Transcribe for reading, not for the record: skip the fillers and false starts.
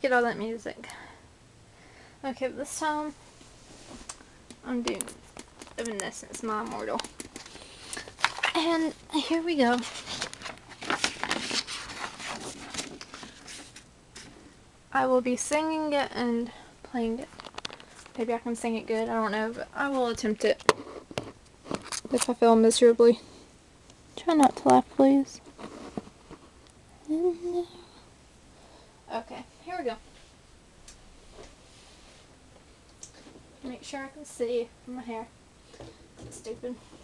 Look at all that music. Okay, but this time I'm doing Evanescence, my Immortal. And here we go. I will be singing it and playing it. Maybe I can sing it good, I don't know, but I will attempt it. If I fail miserably. Try not to laugh, please. Okay, here we go. Make sure I can see my hair. That's stupid.